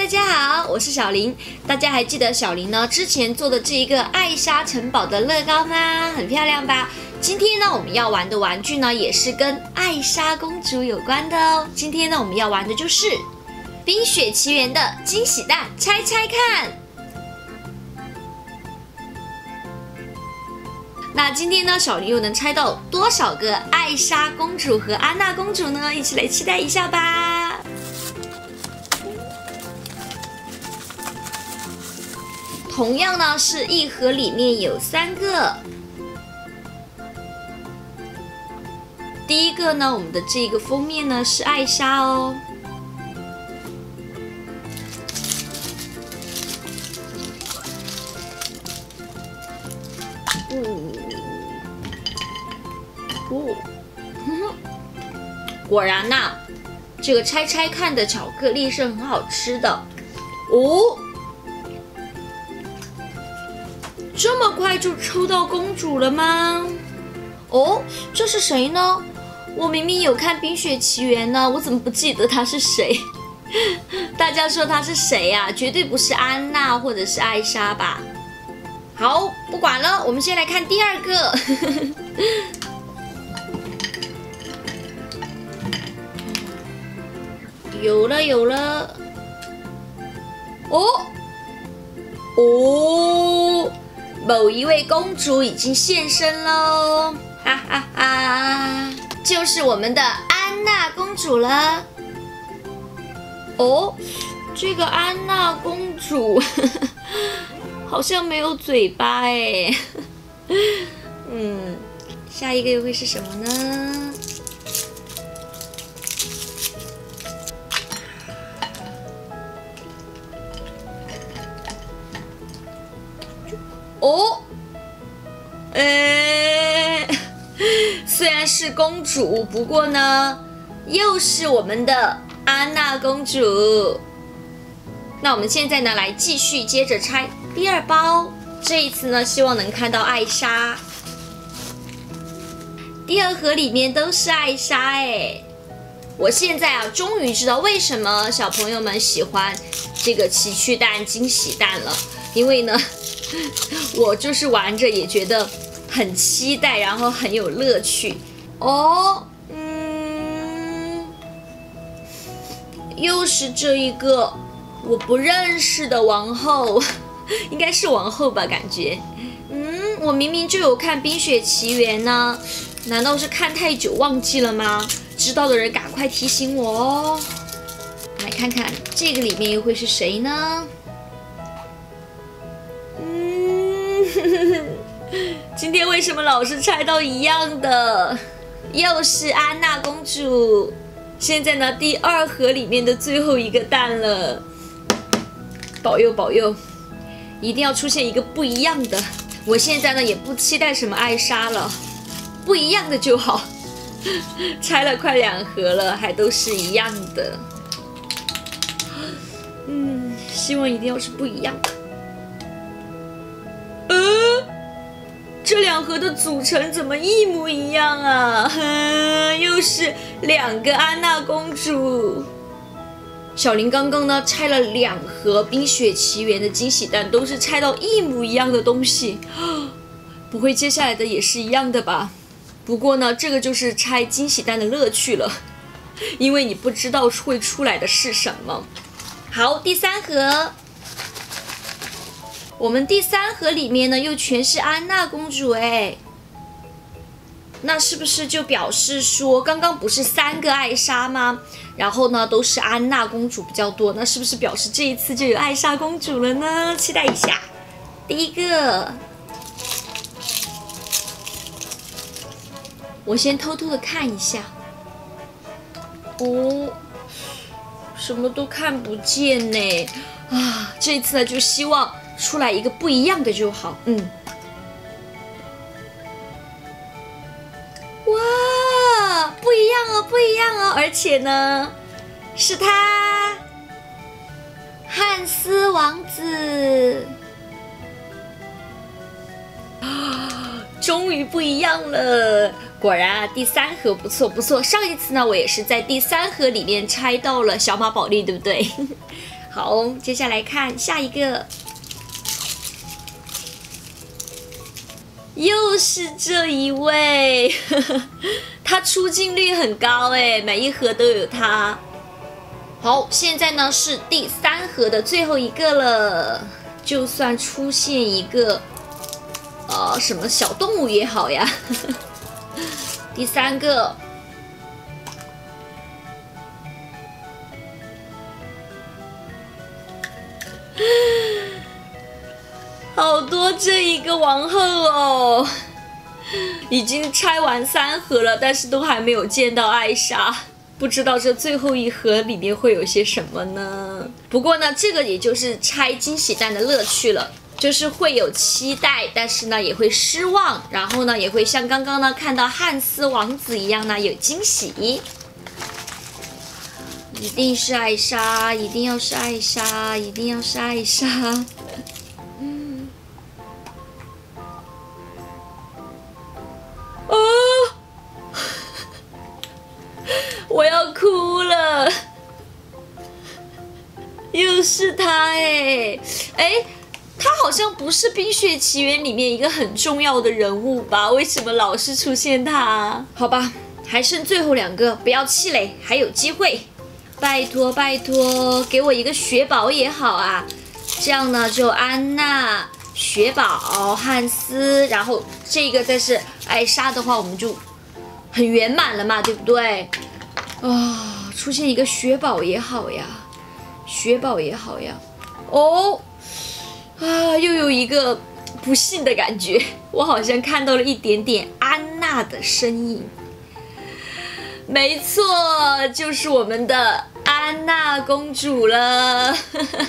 大家好，我是小林。大家还记得小林呢之前做的这一个艾莎城堡的乐高吗？很漂亮吧？今天呢我们要玩的玩具呢也是跟艾莎公主有关的哦。今天呢我们要玩的就是《冰雪奇缘》的惊喜蛋，猜猜看。那今天呢，小林又能猜到多少个艾莎公主和安娜公主呢？一起来期待一下吧。同样呢，是一盒里面有3个。第一个呢，我们的这个封面呢是艾莎哦。果然呐，这个拆拆看的巧克力是很好吃的哦。这么快就抽到公主了吗？哦，这是谁呢？我明明有看《冰雪奇缘》呢，我怎么不记得她是谁？大家说她是谁呀？绝对不是安娜或者是艾莎吧？好，不管了，我们先来看第2个。有了。哦，某一位公主已经现身喽，哈哈哈，就是我们的安娜公主了。哦，这个安娜公主好像没有嘴巴哎。下一个又会是什么呢？哦，虽然是公主，不过呢，又是我们的安娜公主。那我们现在呢，来继续接着拆第2包。这一次呢，希望能看到艾莎。第2盒里面都是艾莎哎。我现在啊，终于知道为什么小朋友们喜欢这个奇趣蛋、惊喜蛋了，因为呢。我就是玩着也觉得很期待，然后很有乐趣哦。又是这一个我不认识的王后，应该是王后吧？感觉，我明明就有看《冰雪奇缘》呢，难道是看太久忘记了吗？知道的人赶快提醒我哦。来看看这个里面又会是谁呢？今天为什么老是猜到一样的？又是安娜公主。现在呢，第2盒里面的最后一个蛋了，保佑保佑，一定要出现一个不一样的。我现在呢也不期待什么艾莎了，不一样的就好。拆了快2盒了，还都是一样的。希望一定要是不一样的。这2盒的组成怎么一模一样啊？又是2个安娜公主。小林刚刚呢拆了2盒《冰雪奇缘》的惊喜蛋，都是拆到一模一样的东西。不会接下来的也是一样的吧？不过呢，这个就是拆惊喜蛋的乐趣了，因为你不知道会出来的是什么。好，第3盒。我们第3盒里面呢，又全是安娜公主哎，那是不是就表示说，刚刚不是3个艾莎吗？然后呢，都是安娜公主比较多，那是不是表示这一次就有艾莎公主了呢？期待一下。第1个，我先偷偷的看一下。哦，什么都看不见呢。这一次呢，就希望出来一个不一样的就好。哇，不一样哦，不一样哦！而且呢，是他，汉斯王子。 终于不一样了。果然啊，第3盒不错不错。上一次呢，我也是在第3盒里面拆到了小马宝莉，对不对？好，接下来看下一个，又是这一位，他出镜率很高哎，每一盒都有他。好，现在呢是第3盒的最后一个了，就算出现一个什么小动物也好呀。第3个，好多这一个王后哦，已经拆完3盒了，但是都还没有见到艾莎，不知道这最后一盒里面会有些什么呢？不过呢，这个也就是拆惊喜蛋的乐趣了。就是会有期待，但是呢也会失望，然后呢也会像刚刚呢看到汉斯王子一样呢有惊喜。一定是艾莎，一定要是艾莎，一定要是艾莎。哦，我要哭了，又是他哎。他好像不是《冰雪奇缘》里面一个很重要的人物吧？为什么老是出现他？好吧，还剩最后2个，不要气馁，还有机会。拜托拜托，给我一个雪宝也好啊。这样呢，就安娜、雪宝、汉斯，然后这个再是艾莎的话，我们就很圆满了嘛，对不对？出现一个雪宝也好呀，雪宝也好呀。哦。又有一个不幸的感觉，我好像看到了一点点安娜的身影。没错，就是我们的安娜公主了。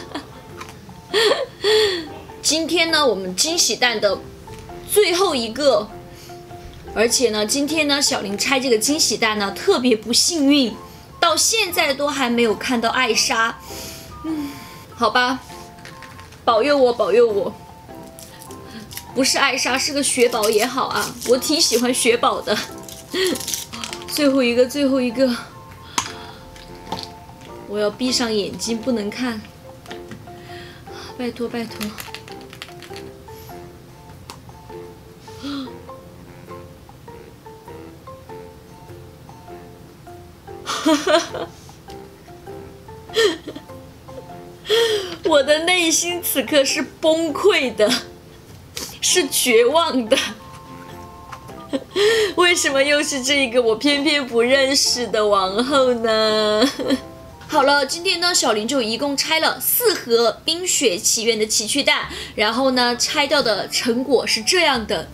今天呢，我们惊喜蛋的最后一个，而且呢，今天呢，小林拆这个惊喜蛋呢，特别不幸运，到现在都还没有看到艾莎。好吧。保佑我，保佑我！不是艾莎，是个雪宝也好啊，我挺喜欢雪宝的。最后一个，最后一个，我要闭上眼睛，不能看。拜托，拜托！我的内心此刻是崩溃的，是绝望的。为什么又是这个我偏偏不认识的王后呢？好了，今天呢，小林就一共拆了4盒《冰雪奇缘》的奇趣蛋，然后呢，拆掉的成果是这样的。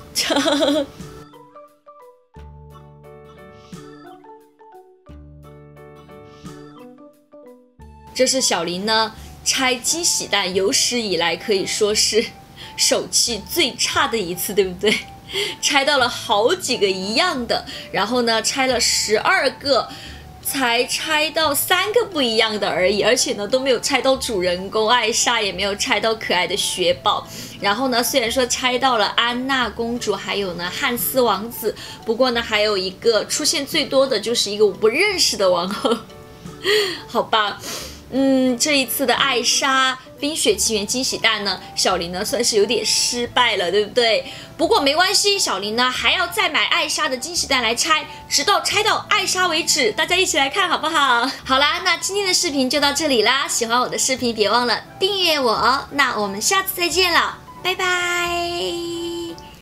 这是小林呢拆惊喜蛋有史以来可以说是手气最差的一次，对不对？拆到了好几个一样的，然后呢拆了12个，才拆到3个不一样的而已，而且呢都没有拆到主人公艾莎，也没有拆到可爱的雪宝。然后呢，虽然说拆到了安娜公主，还有呢汉斯王子，不过呢还有一个出现最多的就是一个我不认识的王后。好吧。这一次的艾莎冰雪奇缘惊喜蛋呢，小林呢算是有点失败了，对不对？不过没关系，小林呢还要再买艾莎的惊喜蛋来拆，直到拆到艾莎为止。大家一起来看好不好？好啦，那今天的视频就到这里啦。喜欢我的视频别忘了订阅我哦。那我们下次再见了，拜拜。